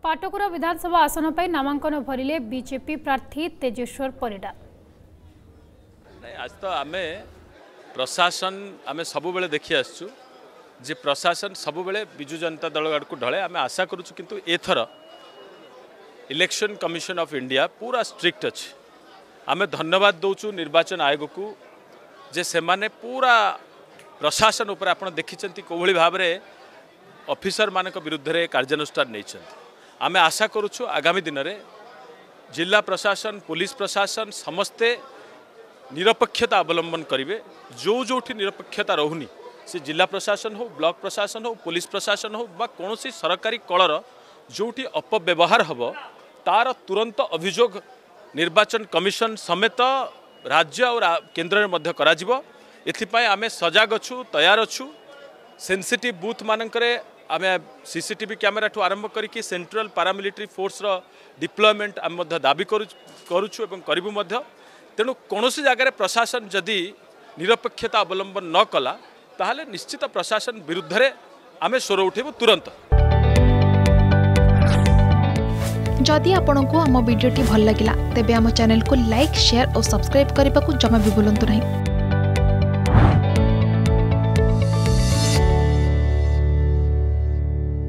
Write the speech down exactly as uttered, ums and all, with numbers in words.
पाटकुरा विधानसभा आसन पर नामांकन भरिले बीजेपी प्रार्थी तेजेश्वर परिडा। आज तो आम प्रशासन आम सब बेले देखी आसु जे प्रशासन सब बेले बिजु जनता दल आड़ को ढले आम आशा करूँ किंतु एथर इलेक्शन कमिशन ऑफ इंडिया पूरा स्ट्रिक्ट अच्छे। आम धन्यवाद दौचु निर्वाचन आयोग को जे से माने पूरा प्रशासन उपर आप देखी कोभली भाव में ऑफिसर मान विरुद्ध रे कार्यानुष्ठान नहीं। आम आशा करुछु आगामी दिन में जिला प्रशासन पुलिस प्रशासन समस्ते निरपेक्षता अवलंबन करेंगे। जो जो निरपेक्षता रोनी से जिला प्रशासन हो ब्लॉक प्रशासन हो पुलिस प्रशासन हो बा कौन सी सरकारी कलर जोटी अपव्यवहार हम तार तुरंत अभियोग निर्वाचन कमिशन समेत राज्य और केन्द्र में कराजिबो। एथिपाई आमे सजाग अच्छु तैयार अच्छु। सेंसिटिव बूथ मानकरे आमे सीसीटीवी कैमेरा ठू आरंभ करिकी सेंट्रल पारामिलिटारी फोर्स रो डिप्लॉयमेंट आम दाबी करुछु एवं करिबु मध्य। तेणु कौन सी जगह प्रशासन जदि निरपेक्षता अवलंबन न कला ताहले निश्चित प्रशासन विरुद्ध रे आमे स्वर उठेबु तुरंत। जदि आपंक आम भिडी भल लगा तेब आम चैनल को लाइक शेयर और सब्सक्राइब करने को जमा भी भूलु नहीं।